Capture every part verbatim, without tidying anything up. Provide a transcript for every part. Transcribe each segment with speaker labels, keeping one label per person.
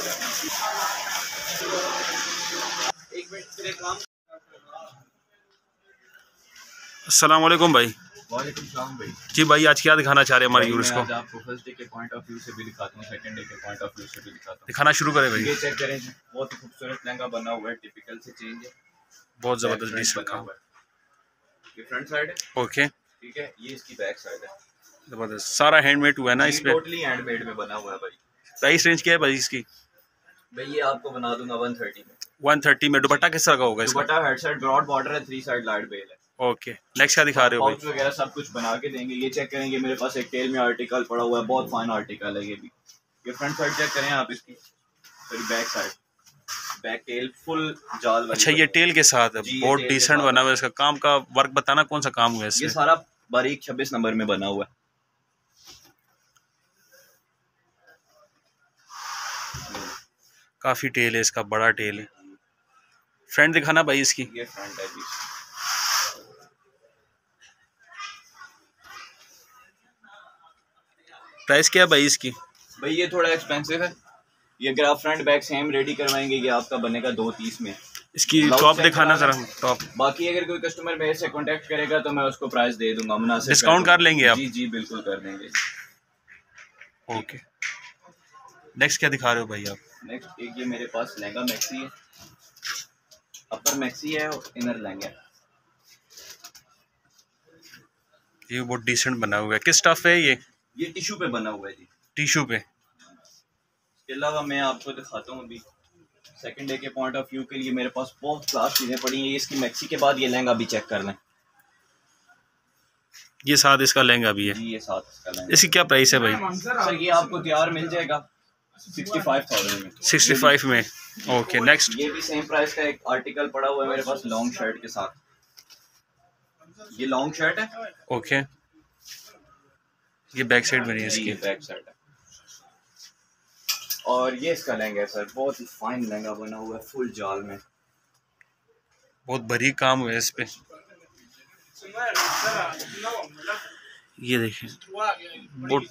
Speaker 1: अस्सलाम वालेकुम भाई।
Speaker 2: वालेकुम सलाम भाई।
Speaker 1: जी भाई, आज क्या दिखाना चाह रहे हैं हमारे व्यूअर्स को?
Speaker 2: आज आपको फर्स्ट डे के पॉइंट ऑफ व्यू से भी दिखाता हूँ, सेकंड डे के पॉइंट ऑफ व्यू से भी दिखाता हूँ।
Speaker 1: दिखाना शुरू करें भाई।
Speaker 2: ये चेक करें जी, बहुत ही खूबसूरत लहंगा बना हुआ है, टिपिकल से चेंज है,
Speaker 1: बहुत जबरदस्त डिश
Speaker 2: बना हुआ है। ये फ्रंट साइड है,
Speaker 1: ओके,
Speaker 2: ठीक है। ये इसकी बैक साइड है,
Speaker 1: जबरदस्त। सारा हैंडमेड हुआ है ना इसमें?
Speaker 2: टोटली हैंडमेड में बना हुआ है भाई।
Speaker 1: प्राइस रेंज क्या है भाई इसकी?
Speaker 2: भाई ये आपको बना दूंगा वन थर्टी में।
Speaker 1: वन थर्टी में। दुपट्टा किस तरह का होगा इसका?
Speaker 2: दुपट्टा हेड साइड ब्रॉड बॉर्डर है, थ्री साइड लाइट बेल है।
Speaker 1: ओके, नेक्स्ट क्या दिखा रहे हो भाई?
Speaker 2: पाउच वगैरह सब कुछ बना के देंगे। ये चेक करेंगे, मेरे पास एक टेल में आर्टिकल पड़ा हुआ है, बहुत फाइन आर्टिकल है ये भी। ये फ्रंट साइड चेक करें आप इसकी, sorry back side, back tail full जाल वाली।
Speaker 1: अच्छा, ये टेल के साथ है, बहुत डिसेंट बना हुआ है। इसका काम का वर्क बताना, कौन सा काम हुआ है इसमें?
Speaker 2: ये सारा बारीक छब्बीस नंबर में बना हुआ है।
Speaker 1: काफी टेल है इसका, बड़ा टेल है। फ्रंट दिखाना भाई इसकी।
Speaker 2: ये फ्रंट है जी।
Speaker 1: प्राइस क्या है भाई इसकी?
Speaker 2: भाई ये थोड़ा एक्सपेंसिव है। ये अगर आप फ्रंट बैक सेम रेडी करवाएंगे, ये आपका बनेगा दो तीस में।
Speaker 1: इसकी टॉप दिखाना जरा, टॉप।
Speaker 2: बाकी अगर कोई कस्टमर मेरे से कांटेक्ट करेगा तो मैं उसको प्राइस दे दूंगा, मुनासिब
Speaker 1: डिस्काउंट कर लेंगे आप?
Speaker 2: जी जी बिल्कुल कर देंगे।
Speaker 1: ओके, नेक्स्ट क्या दिखा रहे हो भाई आप?
Speaker 2: नेक्स्ट एक ये मेरे पास लहंगा मैक्सी है, अपर मैक्सी है और इनर लहंगा है।
Speaker 1: ये बहुत डिसेंट बना हुआ है। किस स्टफ है ये?
Speaker 2: ये टिश्यू पे बना हुआ है जी,
Speaker 1: टिश्यू पे।
Speaker 2: इसके अलावा मैं आपको दिखाता हूँ अभी सेकंड डे के पॉइंट ऑफ व्यू के लिए मेरे पास बहुत क्लास चीज़ें पड़ी हैं। इसकी मैक्सी के बाद ये लहंगा भी चेक कर लें।
Speaker 1: ये साथ इसका लहंगा भी है
Speaker 2: जी, ये साथ इसका लहंगा।
Speaker 1: इसकी क्या प्राइस है भाई?
Speaker 2: सर ये आपको तैयार मिल जाएगा सिक्सटी फाइव थाउजेंड में।
Speaker 1: सिक्सटी फाइव में। Okay, next.
Speaker 2: ये भी सेम प्राइस का एक आर्टिकल पड़ा हुआ है मेरे पास लॉन्ग शर्ट के साथ। ये लॉन्ग शर्ट है।
Speaker 1: ओके, ये बैक साइड बनी है इसकी।
Speaker 2: ये बैक साइड है और ये इसका लहंगा है सर, बहुत ही फाइन लहंगा बना हुआ है, फुल जाल में,
Speaker 1: बहुत बारीक काम हुआ है इस पे। ये देखें, बहुत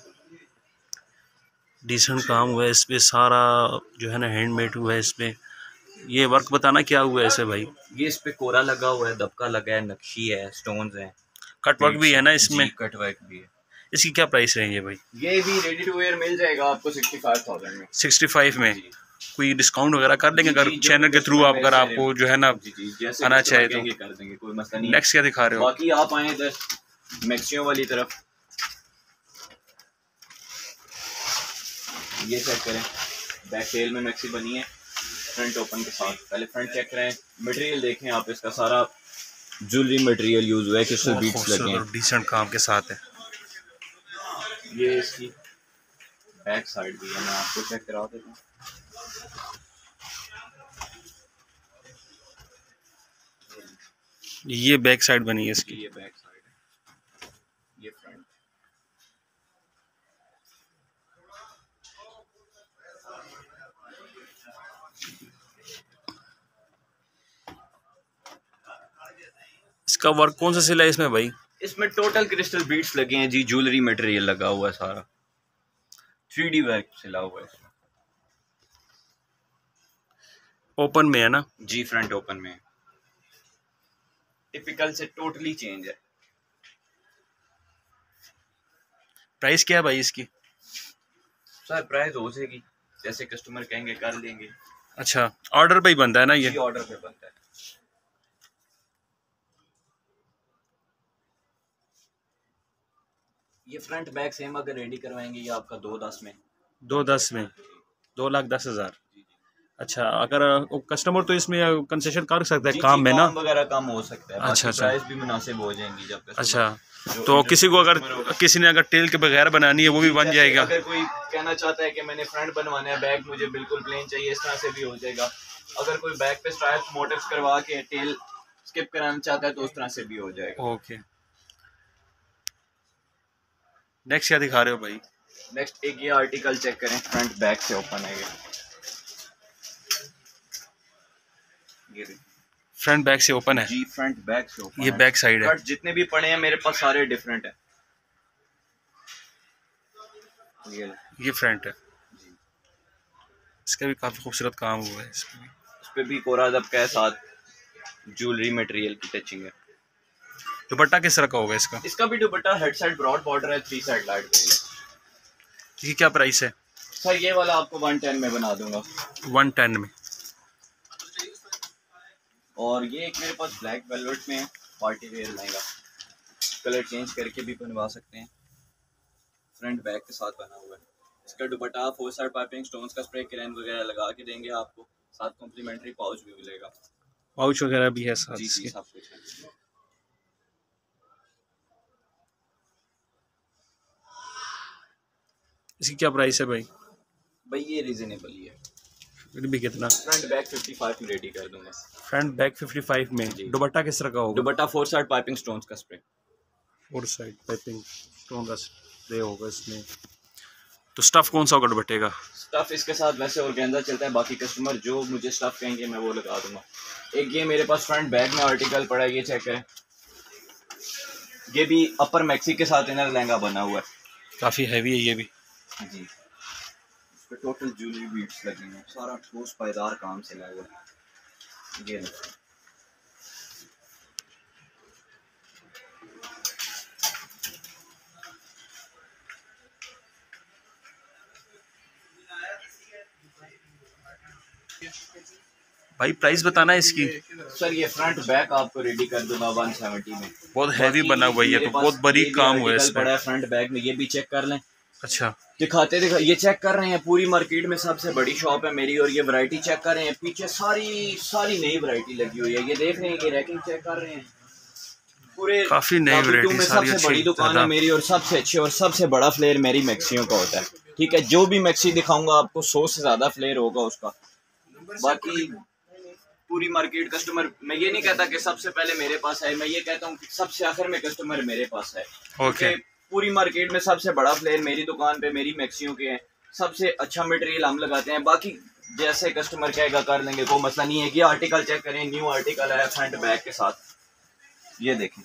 Speaker 1: डिसेंट काम हुआ है इस पे। सारा जो है ना हैंडमेड हुआ है इस पे। ये वर्क बताना क्या हुआ है ऐसे भाई?
Speaker 2: ये इस पे कोरा लगा हुआ है, दबका लगा है, नक्शी है, स्टोन्स हैं,
Speaker 1: कट वर्क भी है ना इसमें?
Speaker 2: कट वर्क भी है।
Speaker 1: इसकी क्या प्राइस रहेंगे भाई?
Speaker 2: ये भी रेडी टू वेयर मिल जाएगा आपको सिक्सटी फाइव थाउजेंड में।
Speaker 1: सिक्सटी फाइव में। कोई डिस्काउंट वगैरह कर देंगे अगर चैनल के थ्रू आप, अगर आपको जो है ना आना चाहे तो?
Speaker 2: कर देंगे, कोई मसला नहीं।
Speaker 1: नेक्स्ट क्या दिखा रहे हो?
Speaker 2: बाकी आप आए इधर मैक्सियो वाली तरफ, ये चेक करें, बैक टेल में मैक्सी बनी है फ्रंट ओपन के साथ। पहले फ्रंट चेक करें, मटेरियल देखें आप, इसका सारा ज्वेलरी मटेरियल यूज हुआ है, क्रिस्टल बीड्स लगे हैं,
Speaker 1: डिसेंट काम के साथ है।
Speaker 2: ये इसकी बैक साइड भी है, मैं आपको चेक करा देता हूँ।
Speaker 1: ये बैक साइड बनी है इसकी।
Speaker 2: ये बैक साइड है, ये फ्रंट।
Speaker 1: इसका वर्क कौन सा सिला है इसमें भाई?
Speaker 2: इसमें टोटल क्रिस्टल बीड्स लगे हैं जी, ज्वेलरी मटेरियल लगा हुआ है, सारा थ्री डी वर्क सिला हुआ है इसमें।
Speaker 1: ओपन में है ना?
Speaker 2: जी, फ्रंट ओपन में। टिपिकल से टोटली चेंज है।
Speaker 1: प्राइस क्या है भाई इसकी?
Speaker 2: सर प्राइस हो जाएगी, जैसे कस्टमर कहेंगे कर लेंगे।
Speaker 1: अच्छा, ऑर्डर पे ही बनता है ना ये?
Speaker 2: ऑर्डर पे बनता है। ये फ्रंट बैक सेम अगर रेडी करवाएंगे ये आपका दो दस में।
Speaker 1: दो दस में? दो लाख दस हजार। अच्छा, अगर कस्टमर तो इसमें कंसेशन कर सकता है काम में ना?
Speaker 2: वगैरह कम हो सकता है।
Speaker 1: अच्छा अच्छा,
Speaker 2: प्राइस भी मुनासिब हो जाएंगी जब।
Speaker 1: अच्छा, तो किसी को अगर किसी ने अगर टेल के बगैर बनानी है वो भी बन जाएगा?
Speaker 2: अगर कोई कहना चाहता है कि मैंने फ्रंट बनवाना है, बैक मुझे बिल्कुल प्लेन चाहिए, इस तरह से भी हो जाएगा। अगर कोई बैक पे स्ट्राइप्स मोटिव्स करवा के टेल स्किप कराना चाहता है तो उस तरह से भी हो जाएगा।
Speaker 1: ओके, नेक्स्ट क्या दिखा रहे हो भाई?
Speaker 2: नेक्स्ट एक ये आर्टिकल चेक करें, फ्रंट बैक से ओपन है। ये
Speaker 1: फ्रंट बैक से ओपन है
Speaker 2: जी, फ्रंट बैक से ओपन।
Speaker 1: ये बैक साइड है।
Speaker 2: कट जितने भी पड़े हैं मेरे पास सारे डिफरेंट है। ये
Speaker 1: ये फ्रंट है। इसका भी काफ़ी खूबसूरत काम हुआ है इसमें भी।
Speaker 2: इस पे भी कोरा दबका है, साथ ज्वेलरी मटेरियल की टचिंग है।
Speaker 1: दुपट्टा किस तरह का होगा इसका?
Speaker 2: इसका भी दुपट्टा हेड साइड ब्रॉड बॉर्डर है, थ्री साइड लाइट वेल है।
Speaker 1: ये क्या प्राइस है?
Speaker 2: सर ये वाला आपको वन टेन में बना दूंगा।
Speaker 1: वन टेन में।
Speaker 2: और ये एक मेरे पास ब्लैक वेलवेट में है, party wear lehenga, colour change करके भी बनवा सकते हैं, फ्रंट बैक के साथ बना हुआ है। इसका दुपट्टा फोर साइड पाइपिंग स्टोन्स का स्प्रे क्रेन वगैरह लगा के देंगे आपको, साथ कॉम्प्लीमेंट्री पाउच भी मिलेगा।
Speaker 1: पाउच वगैरह भी है साथ
Speaker 2: जी जी
Speaker 1: इसके।
Speaker 2: सब कुछ है।
Speaker 1: इसकी क्या प्राइस है भाई?
Speaker 2: भाई ये रीजनेबल ही है।
Speaker 1: फिर भी कितना?
Speaker 2: फ्रंट बैक फिफ्टी फाइव में रेडी कर दूंगा।
Speaker 1: फ्रंट बैक फिफ्टी फाइव में।
Speaker 2: जी।
Speaker 1: दुपट्टा किस तरह का होगा?
Speaker 2: दुपट्टा फोर साइड पाइपिंग स्टोन्स का spray.
Speaker 1: Four side piping stone का स्प्रे होगा इसमें। तो स्टफ कौन सा होगा दुपट्टे का?
Speaker 2: स्टफ इसके साथ वैसे ऑर्गेन्जा चलता है, बाकी कस्टमर जो मुझे स्टफ कहेंगे मैं वो लगा दूंगा। एक ये मेरे पास फ्रंट बैक में आर्टिकल पड़ा है, ये चेक करें, ये भी अपर मैक्सी के साथ इनर लहंगा बना हुआ है।
Speaker 1: काफ़ी हैवी है ये भी।
Speaker 2: जी, इस पे टोटल ज्वेलरी बीट्स लगी हैं, सारा ठोस पायदार काम से लगा हुआ है। ये देखो
Speaker 1: भाई प्राइस बताना है इसकी।
Speaker 2: सर, ये फ्रंट बैक आपको रेडी कर दूंगा वन सेवेंटी में।
Speaker 1: बहुत हैवी बना हुआ है ये, तो बहुत बारीक काम हुआ है इसमें।
Speaker 2: बड़ा है फ्रंट बैक में, ये भी चेक कर लें।
Speaker 1: अच्छा,
Speaker 2: दिखाते दिखा ये चेक कर रहे हैं, पूरी मार्केट में सबसे बड़ी शॉप है मेरी, और ये वैरायटी चेक कर रहे हैं, पीछे सारी सारी नई वैरायटी लगी हुई है। ये देख रहे हैं, ये रैकिंग चेक कर रहे हैं, पूरे
Speaker 1: काफी नई वैरायटी
Speaker 2: में
Speaker 1: सारी
Speaker 2: सबसे बड़ी दुकान है मेरी, और सबसे अच्छी और सबसे बड़ा फ्लेयर मेरी मैक्सियों का होता है। ठीक है, जो भी मैक्सी दिखाऊंगा आपको सौ से ज्यादा फ्लेयर होगा उसका। बाकी पूरी मार्केट कस्टमर, मैं ये नहीं कहता कि सबसे पहले मेरे पास है, मैं ये कहता हूँ कि सबसे आखिर में कस्टमर मेरे पास है।
Speaker 1: ओके।
Speaker 2: पूरी मार्केट में सबसे बड़ा फ्लेयर मेरी दुकान पे मेरी मैक्सियों के हैं, सबसे अच्छा मटेरियल हम लगाते हैं। बाकी जैसे कस्टमर कहेगा कर लेंगे, कोई मसला नहीं है। ये आर्टिकल चेक करें, न्यू आर्टिकल है फ्रंट बैक के साथ, ये देखें,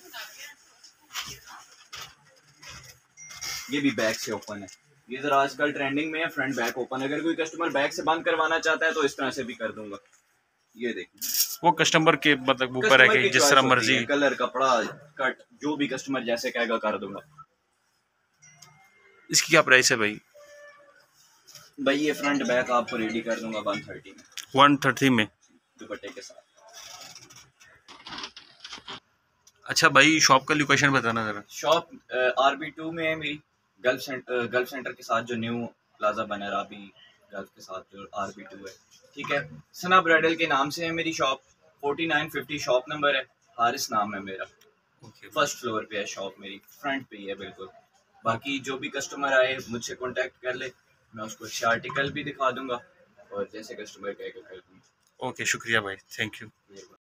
Speaker 2: ये भी बैक से ओपन है। ये जरा आजकल ट्रेंडिंग में है, फ्रंट बैक ओपन। अगर कोई कस्टमर बैक से बंद करवाना चाहता है तो इस तरह से भी कर दूंगा। ये देखिए,
Speaker 1: वो कस्टमर के मतलब ऊपर है कि जिस तरह मर्जी,
Speaker 2: कलर, कपड़ा, कट, जो भी कस्टमर जैसे कहेगा कर दूंगा।
Speaker 1: इसकी क्या प्राइस है भाई?
Speaker 2: भाई ये फ्रंट बैक आपको रेडी कर दूंगा वन थर्टी में।
Speaker 1: वन थर्टी में
Speaker 2: दुपट्टे के साथ।
Speaker 1: अच्छा भाई, शॉप का लोकेशन बताना जरा।
Speaker 2: शॉप आर बी टू में है मेरी, गल्फ सेंटर, गल्फ सेंटर के साथ जो न्यू प्लाजा बना है राबी गल्फ के साथ, जो आर बी टू है। ठीक है, सना ब्राइडल के नाम से है मेरी shop, forty nine fifty shop number है, हारिस नाम है मेरा।
Speaker 1: okay.
Speaker 2: फर्स्ट फ्लोर पे है शॉप मेरी, फ्रंट पे ही है बिल्कुल। बाकी जो भी कस्टमर आए मुझसे कांटेक्ट कर ले, मैं उसको अच्छे आर्टिकल भी दिखा दूंगा, और जैसे कस्टमर कहेगा कर दूंगा।
Speaker 1: ओके, शुक्रिया भाई, थैंक यू।